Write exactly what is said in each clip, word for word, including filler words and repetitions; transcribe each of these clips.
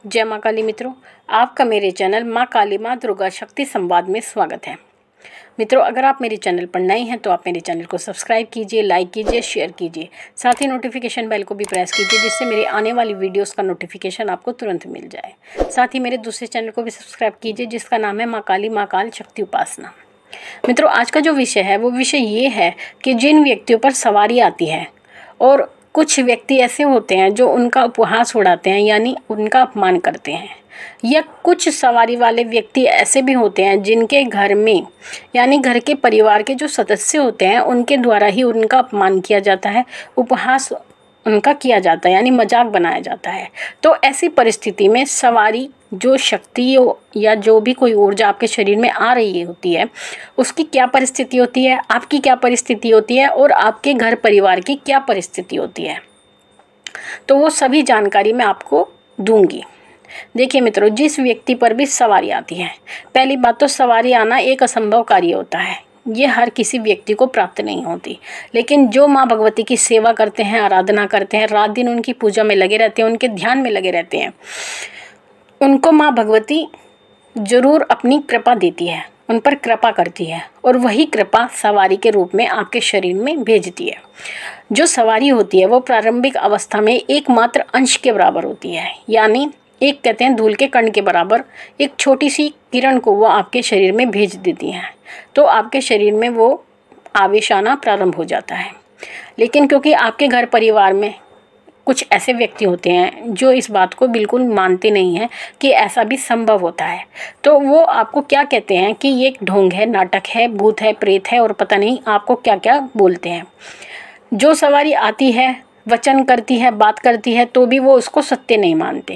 जय माँ काली मित्रों, आपका मेरे चैनल माँ काली माँ दुर्गा शक्ति संवाद में स्वागत है। मित्रों, अगर आप मेरे चैनल पर नए हैं तो आप मेरे चैनल को सब्सक्राइब कीजिए, लाइक कीजिए, शेयर कीजिए। साथ ही नोटिफिकेशन बेल को भी प्रेस कीजिए, जिससे मेरे आने वाली वीडियोस का नोटिफिकेशन आपको तुरंत मिल जाए। साथ ही मेरे दूसरे चैनल को भी सब्सक्राइब कीजिए, जिसका नाम है माँ काली माँ काल शक्ति उपासना। मित्रों, आज का जो विषय है वो विषय ये है कि जिन व्यक्तियों पर सवारी आती है और कुछ व्यक्ति ऐसे होते हैं जो उनका उपहास उड़ाते हैं, यानी उनका अपमान करते हैं, या कुछ सवारी वाले व्यक्ति ऐसे भी होते हैं जिनके घर में यानी घर के परिवार के जो सदस्य होते हैं उनके द्वारा ही उनका अपमान किया जाता है, उपहास उनका किया जाता है, यानी मजाक बनाया जाता है। तो ऐसी परिस्थिति में सवारी जो शक्ति या जो भी कोई ऊर्जा आपके शरीर में आ रही होती है, उसकी क्या परिस्थिति होती है, आपकी क्या परिस्थिति होती है और आपके घर परिवार की क्या परिस्थिति होती है, तो वो सभी जानकारी मैं आपको दूंगी। देखिए मित्रों, जिस व्यक्ति पर भी सवारी आती है, पहली बात तो सवारी आना एक असंभव कार्य होता है, ये हर किसी व्यक्ति को प्राप्त नहीं होती। लेकिन जो माँ भगवती की सेवा करते हैं, आराधना करते हैं, रात दिन उनकी पूजा में लगे रहते हैं, उनके ध्यान में लगे रहते हैं, उनको माँ भगवती जरूर अपनी कृपा देती है, उन पर कृपा करती है और वही कृपा सवारी के रूप में आपके शरीर में भेजती है। जो सवारी होती है वो प्रारंभिक अवस्था में एकमात्र अंश के बराबर होती है, यानी एक कहते हैं धूल के कण के बराबर एक छोटी सी किरण को वो आपके शरीर में भेज देती हैं, तो आपके शरीर में वो आवेश आना प्रारंभ हो जाता है। लेकिन क्योंकि आपके घर परिवार में कुछ ऐसे व्यक्ति होते हैं जो इस बात को बिल्कुल मानते नहीं हैं कि ऐसा भी संभव होता है, तो वो आपको क्या कहते हैं कि ये ढोंग है, नाटक है, भूत है, प्रेत है और पता नहीं आपको क्या क्या बोलते हैं। जो सवारी आती है, वचन करती है, बात करती है, तो भी वो उसको सत्य नहीं मानते,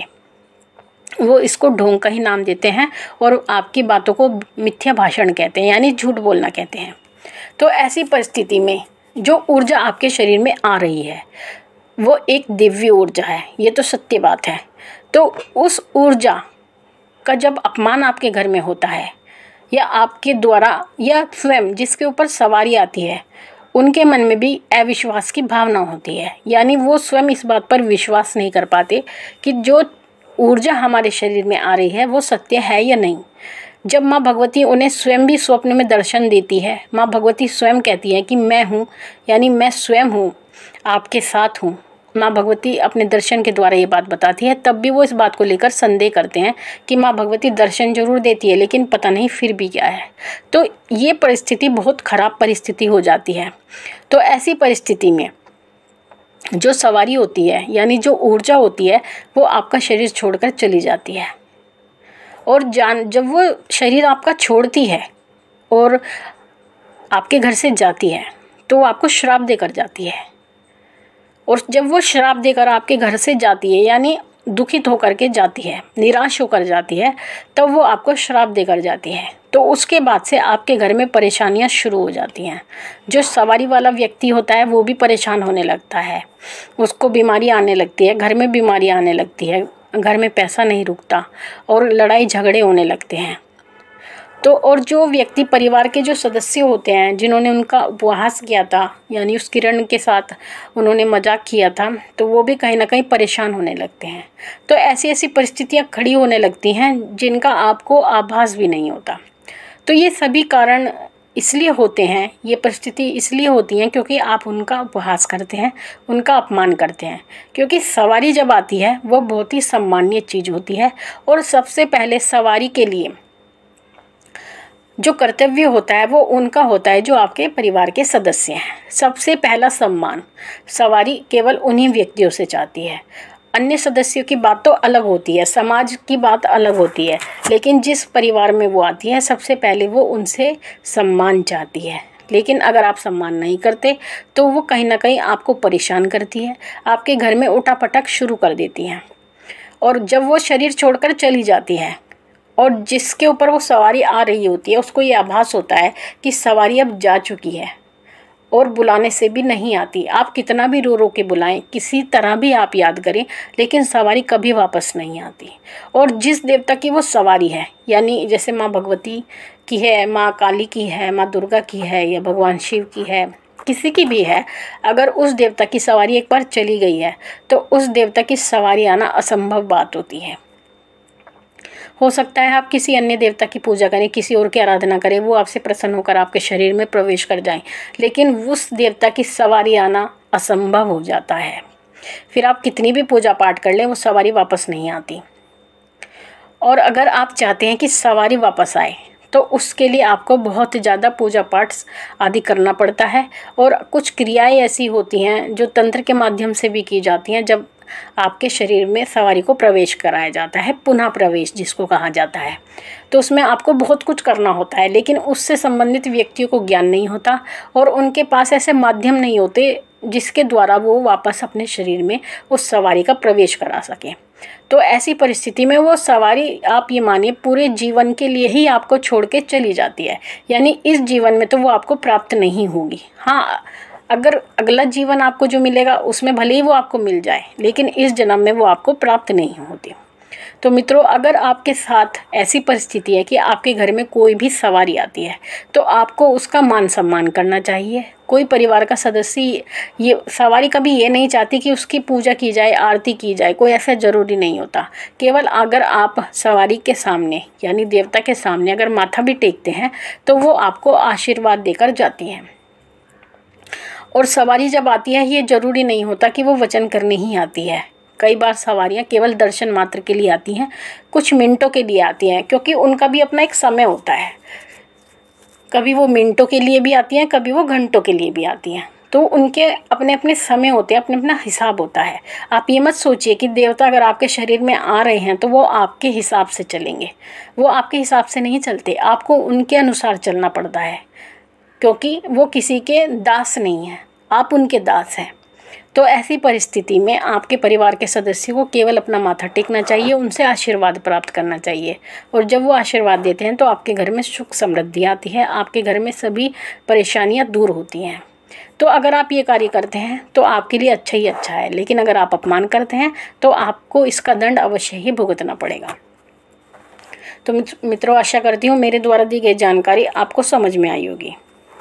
वो इसको ढोंग का ही नाम देते हैं और आपकी बातों को मिथ्या भाषण कहते हैं, यानी झूठ बोलना कहते हैं। तो ऐसी परिस्थिति में जो ऊर्जा आपके शरीर में आ रही है वो एक दिव्य ऊर्जा है, ये तो सत्य बात है। तो उस ऊर्जा का जब अपमान आपके घर में होता है या आपके द्वारा या स्वयं जिसके ऊपर सवारी आती है, उनके मन में भी अविश्वास की भावना होती है, यानी वो स्वयं इस बात पर विश्वास नहीं कर पाते कि जो ऊर्जा हमारे शरीर में आ रही है वो सत्य है या नहीं। जब माँ भगवती उन्हें स्वयं भी स्वप्न में दर्शन देती है, माँ भगवती स्वयं कहती है कि मैं हूँ, यानी मैं स्वयं हूँ, आपके साथ हूँ। माँ भगवती अपने दर्शन के द्वारा ये बात बताती है, तब भी वो इस बात को लेकर संदेह करते हैं कि माँ भगवती दर्शन जरूर देती है लेकिन पता नहीं फिर भी क्या है। तो ये परिस्थिति बहुत खराब परिस्थिति हो जाती है। तो ऐसी परिस्थिति में जो सवारी होती है, यानी जो ऊर्जा होती है, वो आपका शरीर छोड़कर चली जाती है और जान जब वो शरीर आपका छोड़ती है और आपके घर से जाती है तो वो आपको श्राप देकर जाती है। और जब वो श्राप देकर आपके घर से जाती है, यानी दुखित होकर के जाती है, निराश होकर जाती है, तब वो आपको श्राप देकर जाती है। तो उसके बाद से आपके घर में परेशानियां शुरू हो जाती हैं। जो सवारी वाला व्यक्ति होता है वो भी परेशान होने लगता है, उसको बीमारी आने लगती है, घर में बीमारी आने लगती है, घर में पैसा नहीं रुकता और लड़ाई झगड़े होने लगते हैं। तो और जो व्यक्ति परिवार के जो सदस्य होते हैं जिन्होंने उनका उपहास किया था, यानी उस किरण के साथ उन्होंने मजाक किया था, तो वो भी कहीं ना कहीं परेशान होने लगते हैं। तो ऐसी ऐसी परिस्थितियां खड़ी होने लगती हैं जिनका आपको आभास भी नहीं होता। तो ये सभी कारण इसलिए होते हैं, ये परिस्थिति इसलिए होती हैं क्योंकि आप उनका उपहास करते हैं, उनका अपमान करते हैं। क्योंकि सवारी जब आती है वो बहुत ही सम्माननीय चीज़ होती है और सबसे पहले सवारी के लिए जो कर्तव्य होता है वो उनका होता है जो आपके परिवार के सदस्य हैं। सबसे पहला सम्मान सवारी केवल उन्हीं व्यक्तियों से चाहती है। अन्य सदस्यों की बात तो अलग होती है, समाज की बात अलग होती है, लेकिन जिस परिवार में वो आती है सबसे पहले वो उनसे सम्मान चाहती है। लेकिन अगर आप सम्मान नहीं करते तो वो कहीं ना कहीं आपको परेशान करती है, आपके घर में उठापटक शुरू कर देती हैं। और जब वो शरीर छोड़कर चली जाती है और जिसके ऊपर वो सवारी आ रही होती है उसको ये आभास होता है कि सवारी अब जा चुकी है और बुलाने से भी नहीं आती। आप कितना भी रो रो के बुलाएं, किसी तरह भी आप याद करें, लेकिन सवारी कभी वापस नहीं आती। और जिस देवता की वो सवारी है, यानी जैसे माँ भगवती की है, माँ काली की है, माँ दुर्गा की है या भगवान शिव की है, किसी की भी है, अगर उस देवता की सवारी एक बार चली गई है तो उस देवता की सवारी आना असंभव बात होती है। हो सकता है आप किसी अन्य देवता की पूजा करें, किसी और की आराधना करें, वो आपसे प्रसन्न होकर आपके शरीर में प्रवेश कर जाएं, लेकिन उस देवता की सवारी आना असंभव हो जाता है। फिर आप कितनी भी पूजा पाठ कर लें, वो सवारी वापस नहीं आती। और अगर आप चाहते हैं कि सवारी वापस आए तो उसके लिए आपको बहुत ज़्यादा पूजा पाठ आदि करना पड़ता है। और कुछ क्रियाएं ऐसी होती हैं जो तंत्र के माध्यम से भी की जाती हैं, जब आपके शरीर में सवारी को प्रवेश कराया जाता है, पुनः प्रवेश जिसको कहा जाता है। तो उसमें आपको बहुत कुछ करना होता है, लेकिन उससे संबंधित व्यक्तियों को ज्ञान नहीं होता और उनके पास ऐसे माध्यम नहीं होते जिसके द्वारा वो वापस अपने शरीर में उस सवारी का प्रवेश करा सकें। तो ऐसी परिस्थिति में वो सवारी, आप ये मानिए, पूरे जीवन के लिए ही आपको छोड़ के चली जाती है। यानी इस जीवन में तो वो आपको प्राप्त नहीं होगी। हाँ, अगर अगला जीवन आपको जो मिलेगा उसमें भले ही वो आपको मिल जाए, लेकिन इस जन्म में वो आपको प्राप्त नहीं होती। तो मित्रों, अगर आपके साथ ऐसी परिस्थिति है कि आपके घर में कोई भी सवारी आती है तो आपको उसका मान सम्मान करना चाहिए। कोई परिवार का सदस्य ये सवारी कभी ये नहीं चाहती कि उसकी पूजा की जाए, आरती की जाए, कोई ऐसा ज़रूरी नहीं होता। केवल अगर आप सवारी के सामने यानी देवता के सामने अगर माथा भी टेकते हैं तो वो आपको आशीर्वाद देकर जाती हैं। और सवारी जब आती है, ये ज़रूरी नहीं होता कि वो वचन करने ही आती है। कई बार सवारियाँ केवल दर्शन मात्र के लिए आती हैं, कुछ मिनटों के लिए आती हैं, क्योंकि उनका भी अपना एक समय होता है। कभी वो मिनटों के लिए भी आती हैं, कभी वो घंटों के लिए भी आती हैं। तो उनके अपने अपने समय होते हैं, अपने अपना हिसाब होता है। आप ये मत सोचिए कि देवता अगर आपके शरीर में आ रहे हैं तो वो आपके हिसाब से चलेंगे। वो आपके हिसाब से नहीं चलते, आपको उनके अनुसार चलना पड़ता है, क्योंकि वो किसी के दास नहीं हैं, आप उनके दास हैं। तो ऐसी परिस्थिति में आपके परिवार के सदस्यों को केवल अपना माथा टेकना चाहिए, उनसे आशीर्वाद प्राप्त करना चाहिए। और जब वो आशीर्वाद देते हैं तो आपके घर में सुख समृद्धि आती है, आपके घर में सभी परेशानियां दूर होती हैं। तो अगर आप ये कार्य करते हैं तो आपके लिए अच्छा ही अच्छा है, लेकिन अगर आप अपमान करते हैं तो आपको इसका दंड अवश्य ही भुगतना पड़ेगा। तो मित्रों, आशा करती हूँ मेरे द्वारा दी गई जानकारी आपको समझ में आई होगी।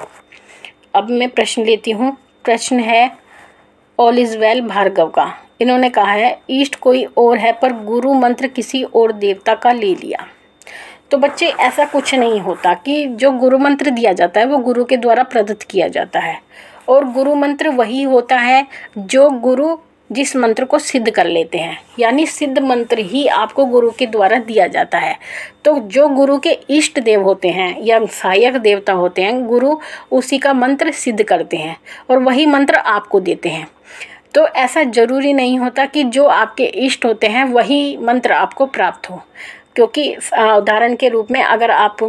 अब मैं प्रश्न लेती हूँ। प्रश्न है ऑल इज़ वेल भार्गव का। इन्होंने कहा है ईष्ट कोई और है पर गुरु मंत्र किसी और देवता का ले लिया। तो बच्चे, ऐसा कुछ नहीं होता कि जो गुरु मंत्र दिया जाता है वो गुरु के द्वारा प्रदत्त किया जाता है। और गुरु मंत्र वही होता है जो गुरु जिस मंत्र को सिद्ध कर लेते हैं, यानी सिद्ध मंत्र ही आपको गुरु के द्वारा दिया जाता है। तो जो गुरु के इष्ट देव होते हैं या सहायक देवता होते हैं, गुरु उसी का मंत्र सिद्ध करते हैं और वही मंत्र आपको देते हैं। तो ऐसा ज़रूरी नहीं होता कि जो आपके इष्ट होते हैं वही मंत्र आपको प्राप्त हो, क्योंकि उदाहरण के रूप में अगर आप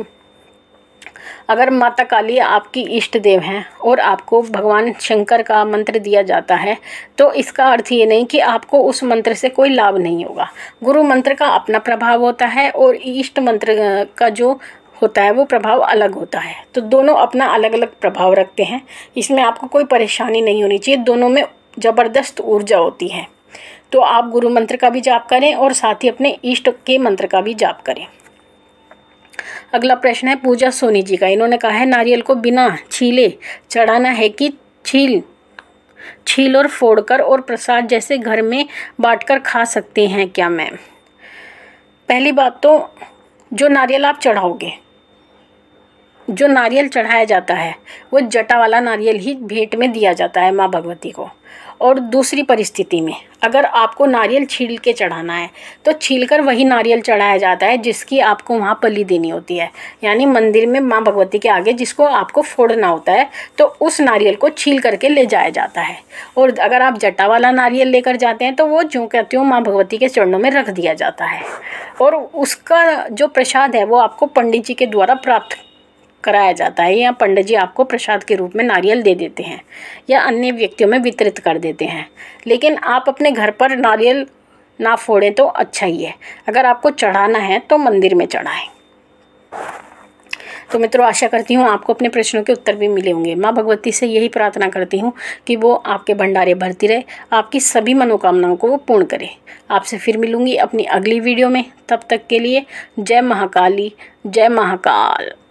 अगर माता काली आपकी इष्ट देव हैं और आपको भगवान शंकर का मंत्र दिया जाता है तो इसका अर्थ ये नहीं कि आपको उस मंत्र से कोई लाभ नहीं होगा। गुरु मंत्र का अपना प्रभाव होता है और इष्ट मंत्र का जो होता है वो प्रभाव अलग होता है। तो दोनों अपना अलग अलग प्रभाव रखते हैं, इसमें आपको कोई परेशानी नहीं होनी चाहिए। दोनों में ज़बरदस्त ऊर्जा होती है। तो आप गुरु मंत्र का भी जाप करें और साथ ही अपने इष्ट के मंत्र का भी जाप करें। अगला प्रश्न है पूजा सोनी जी का। इन्होंने कहा है नारियल को बिना छीले चढ़ाना है कि छील छील और फोड़कर और प्रसाद जैसे घर में बांटकर खा सकते हैं क्या मैम? पहली बात तो जो नारियल आप चढ़ाओगे, जो नारियल चढ़ाया जाता है वो जटा वाला नारियल ही भेंट में दिया जाता है माँ भगवती को। और दूसरी परिस्थिति में अगर आपको नारियल छील के चढ़ाना है तो छीलकर वही नारियल चढ़ाया जाता है जिसकी आपको वहाँ बलि देनी होती है, यानी मंदिर में माँ भगवती के आगे जिसको आपको फोड़ना होता है, तो उस नारियल को छील करके ले जाया जाता है। और अगर आप जटा वाला नारियल लेकर जाते हैं तो वो ज्यों का त्यों माँ भगवती के चरणों में रख दिया जाता है और उसका जो प्रसाद है वो आपको पंडित जी के द्वारा प्राप्त कराया जाता है, या पंडित जी आपको प्रसाद के रूप में नारियल दे देते हैं या अन्य व्यक्तियों में वितरित कर देते हैं। लेकिन आप अपने घर पर नारियल ना फोड़ें तो अच्छा ही है। अगर आपको चढ़ाना है तो मंदिर में चढ़ाएं। तो मित्रों, आशा करती हूँ आपको अपने प्रश्नों के उत्तर भी मिले होंगे। माँ भगवती से यही प्रार्थना करती हूँ कि वो आपके भंडारे भरती रहे, आपकी सभी मनोकामनाओं को वो पूर्ण करे। आपसे फिर मिलूँगी अपनी अगली वीडियो में। तब तक के लिए जय महाकाली, जय महाकाल।